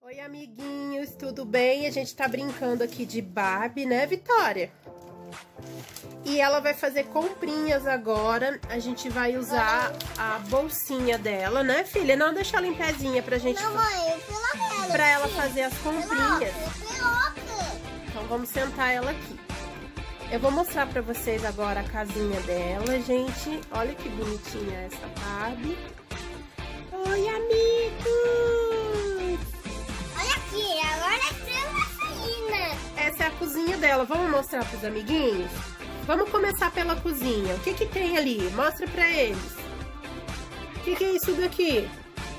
Oi, amiguinhos, tudo bem? A gente tá brincando aqui de Barbie, né, Vitória? E ela vai fazer comprinhas agora. A gente vai usar a bolsinha dela, né, filha? Não, deixa ela em pezinha pra gente... Não, mãe, pela pra ela fazer as comprinhas. Então vamos sentar ela aqui. Eu vou mostrar pra vocês agora a casinha dela, gente. Olha que bonitinha essa Barbie. Oi, amigos! Olha aqui, agora tem uma saída. Essa é a cozinha dela. Vamos mostrar pros amiguinhos? Vamos começar pela cozinha. O que que tem ali? Mostra pra eles. O que que é isso daqui?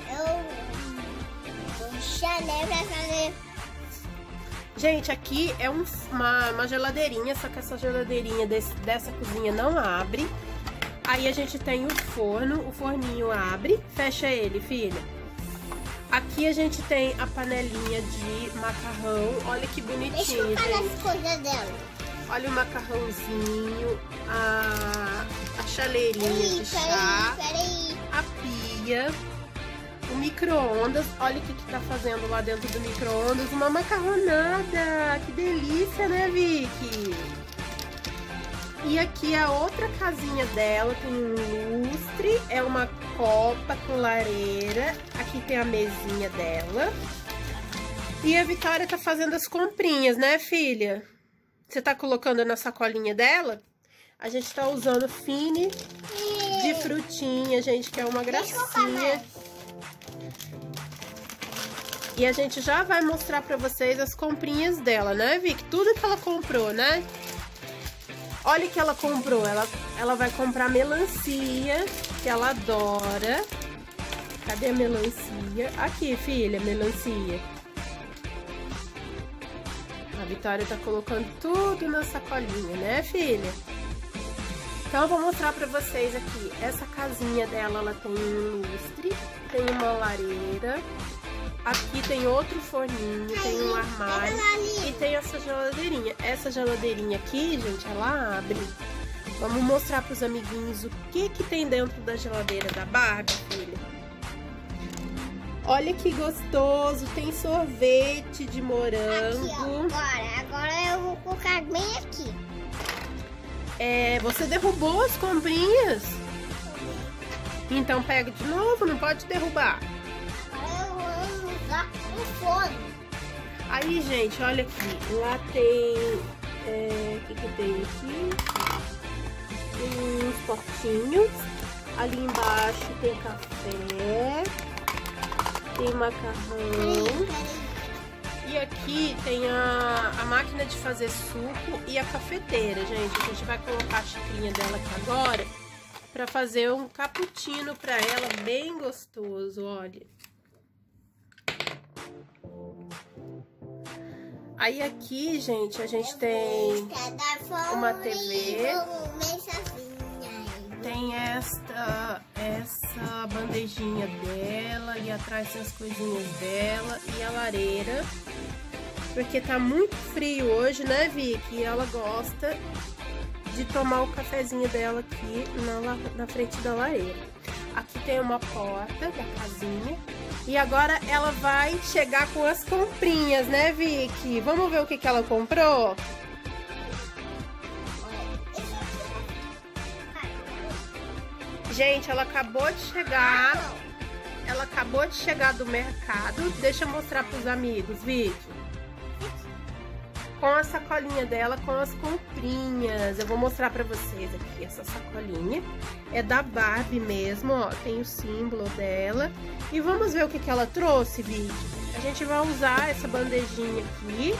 Um Chanel pra fazer. Gente, aqui é uma geladeirinha, só que essa geladeirinha dessa cozinha não abre. Aí a gente tem o forno, o forninho abre. Fecha ele, filha. Aqui a gente tem a panelinha de macarrão. Olha que bonitinho, Deixa eu gente. as coisas dela. Olha o macarrãozinho, a chaleirinha de chá, Peraí. a pia, o micro-ondas. Olha o que tá fazendo lá dentro do micro-ondas. Uma macarronada. Que delícia, né, Vicky? E aqui a outra casinha dela tem um lustre, é uma copa com lareira. Aqui tem a mesinha dela. E a Vitória tá fazendo as comprinhas, né, filha? Você tá colocando na sacolinha dela? A gente tá usando Fini de frutinha, gente, que é uma gracinha. E a gente já vai mostrar pra vocês as comprinhas dela, né, Vicky? Tudo que ela comprou, né? Olha o que ela comprou. Ela vai comprar melancia, que ela adora. Cadê a melancia? Aqui, filha, melancia. A Vitória tá colocando tudo na sacolinha, né, filha? Então, eu vou mostrar pra vocês aqui. Essa casinha dela, ela tem um lustre, tem uma lareira. Aqui tem outro forninho, tem um armário e tem essa geladeirinha. Essa geladeirinha aqui, gente, ela abre. Vamos mostrar pros amiguinhos o que que tem dentro da geladeira da Barbie, filha. Olha que gostoso, tem sorvete de morango. Aqui, ó, agora eu vou colocar bem aqui. Você derrubou as comprinhas? Então pega de novo, não pode derrubar. Um forno. Aí, gente, olha aqui. Lá tem... o que que tem aqui? Tem uns potinhos. Ali embaixo tem café. Tem macarrão. E aqui tem a máquina de fazer suco e a cafeteira, gente. A gente vai colocar a xicrinha dela aqui agora pra fazer um cappuccino pra ela bem gostoso, olha. Aí aqui, gente, a gente tem uma TV, tem essa bandejinha dela e atrás tem as coisinhas dela e a lareira, porque tá muito frio hoje, né, Vicky? E ela gosta de tomar o cafezinho dela aqui na frente da lareira. Aqui tem uma porta da casinha. E agora ela vai chegar com as comprinhas, né, Vicky? Vamos ver o que que ela comprou? Gente, ela acabou de chegar. Ela acabou de chegar do mercado. Deixa eu mostrar pros amigos, Vicky. Com a sacolinha dela, com as comprinhas. Eu vou mostrar pra vocês aqui essa sacolinha. É da Barbie mesmo, ó. Tem o símbolo dela. E vamos ver o que que ela trouxe, Vicky. A gente vai usar essa bandejinha aqui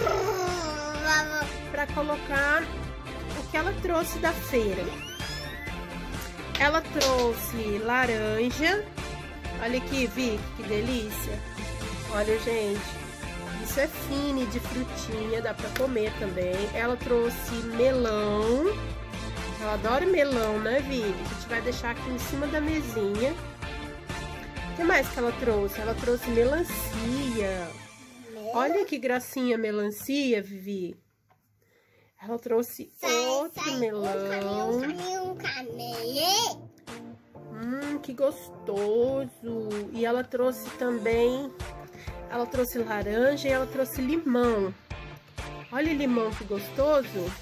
pra colocar o que ela trouxe da feira. Ela trouxe laranja. Olha aqui, Vicky, que delícia. Olha, gente. Isso é Fini de frutinha, dá pra comer também. Ela trouxe melão. Ela adora melão, né, Vivi? A gente vai deixar aqui em cima da mesinha. O que mais que ela trouxe? Ela trouxe melancia. Olha que gracinha melancia, Vivi. Ela trouxe outro melão. Que gostoso. E ela trouxe também Ela trouxe laranja e ela trouxe limão. Olha o limão que gostoso.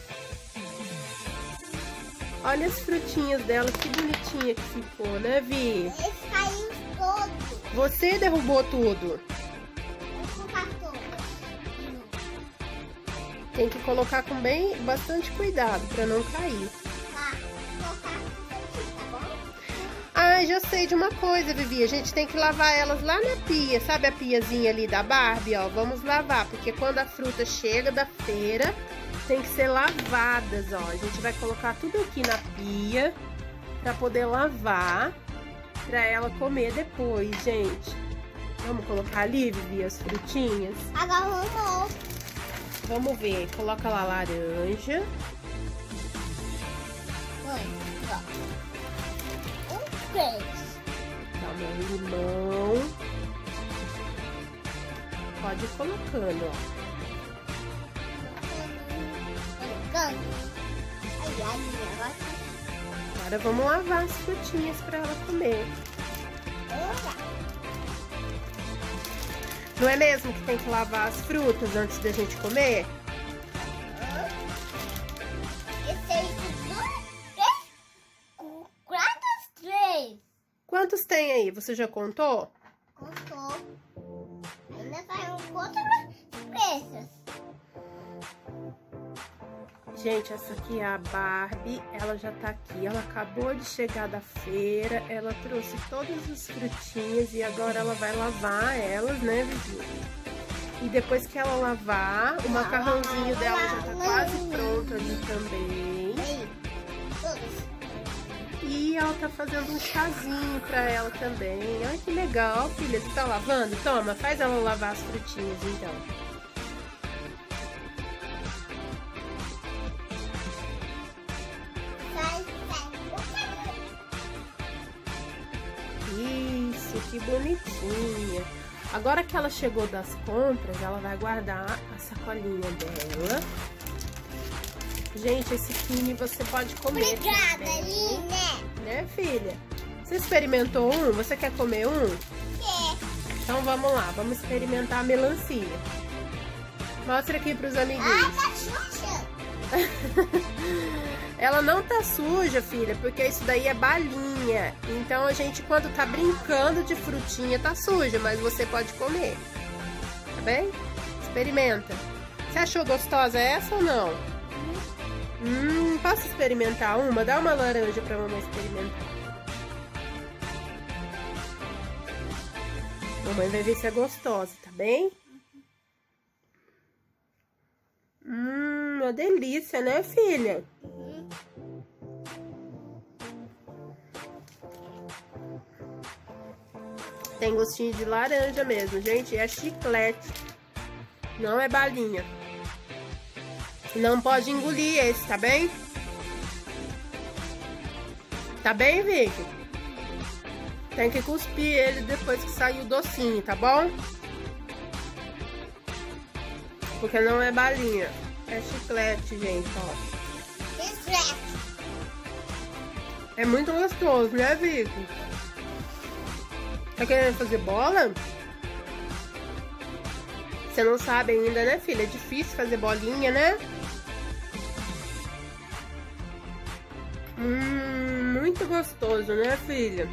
Olha as frutinhas dela, que bonitinha que ficou, né, Vi? Eles caíram todos. Você derrubou tudo. Vou colocar todos. Tem que colocar com bastante cuidado para não cair. Tá, vou colocar aqui, tá bom? Ah, já sei de uma coisa, Vivi. A gente tem que lavar elas lá na pia. Sabe a piazinha ali da Barbie, ó? Vamos lavar, porque quando a fruta chega da feira, tem que ser lavadas, ó. A gente vai colocar tudo aqui na pia para poder lavar, para ela comer depois, gente. Vamos colocar ali, Vivi, as frutinhas? Agora vamos. Vamos ver. Coloca lá laranja. Toma limão. Pode ir colocando, ó. Agora vamos lavar as frutinhas para ela comer. Não é mesmo que tem que lavar as frutas antes da gente comer? Quantos tem aí? Você já contou? Contou. Ainda saiu outras peças. Gente, essa aqui é a Barbie. Ela já tá aqui. Ela acabou de chegar da feira. Ela trouxe todas as frutinhas e agora ela vai lavar elas, né, Vivi? E depois que ela lavar, o macarrãozinho dela já tá quase pronto ali também. E ela tá fazendo um chazinho pra ela também. Olha que legal, filha. Você tá lavando? Toma, faz ela lavar as frutinhas, então. Isso, que bonitinha. Agora que ela chegou das compras, ela vai guardar a sacolinha dela. Gente, esse Kine você pode comer. Obrigada, também, Line. né, filha? Você experimentou um? Você quer comer um? Quer. Então vamos lá, vamos experimentar a melancia. Mostra aqui pros amiguinhos. Ah, tá suja. Ela não tá suja, filha, porque isso daí é balinha. Então a gente, quando tá brincando de frutinha, tá suja, mas você pode comer. Tá bem? Experimenta. Você achou gostosa essa ou não? Posso experimentar uma? Dá uma laranja pra mamãe experimentar. Mamãe vai ver se é gostosa, tá bem? Uma delícia, né, filha? Tem gostinho de laranja mesmo, gente. É chiclete. Não é balinha. Não pode engolir esse, tá bem? Tá bem, Vicky? Tem que cuspir ele depois que sair o docinho, tá bom? Porque não é balinha. É chiclete, gente, ó. Chiclete. É muito gostoso, né, Vicky? Tá querendo fazer bola? Você não sabe ainda, né, filha? É difícil fazer bolinha, né? Muito gostoso, né, filha?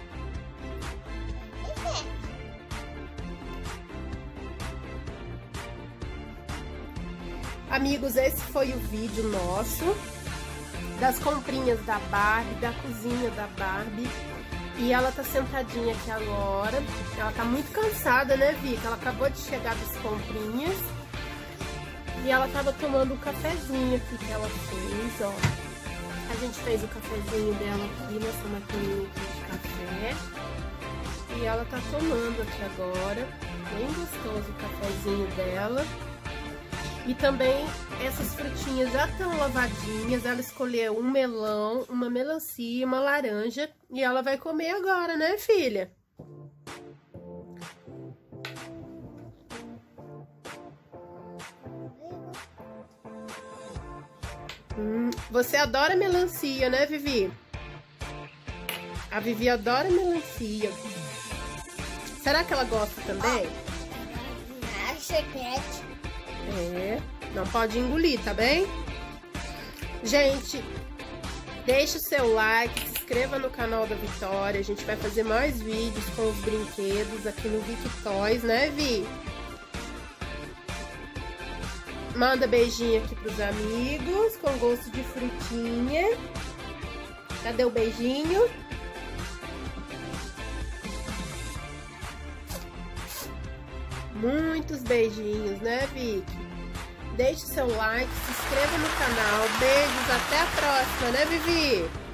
Amigos, esse foi o vídeo nosso das comprinhas da Barbie, da cozinha da Barbie. E ela tá sentadinha aqui agora. Ela tá muito cansada, né, Vika? Ela acabou de chegar das comprinhas. E ela tava tomando um cafezinho aqui que ela fez, ó. A gente fez o cafezinho dela aqui nessa maquininha aqui de café. E ela tá tomando aqui agora. Bem gostoso o cafezinho dela. E também essas frutinhas já estão lavadinhas. Ela escolheu um melão, uma melancia, uma laranja. E ela vai comer agora, né, filha? Você adora melancia, né, Vivi? A Vivi adora melancia. Será que ela gosta também? chiclete. Não pode engolir, tá bem? Gente, deixe o seu like, se inscreva no canal da Vitória. A gente vai fazer mais vídeos com os brinquedos aqui no Vic Toys, né, Vi? Manda beijinho aqui pros amigos, com gosto de frutinha. Cadê o beijinho? Muitos beijinhos, né, Vic? Deixe seu like, se inscreva no canal. Beijos, até a próxima, né, Vivi?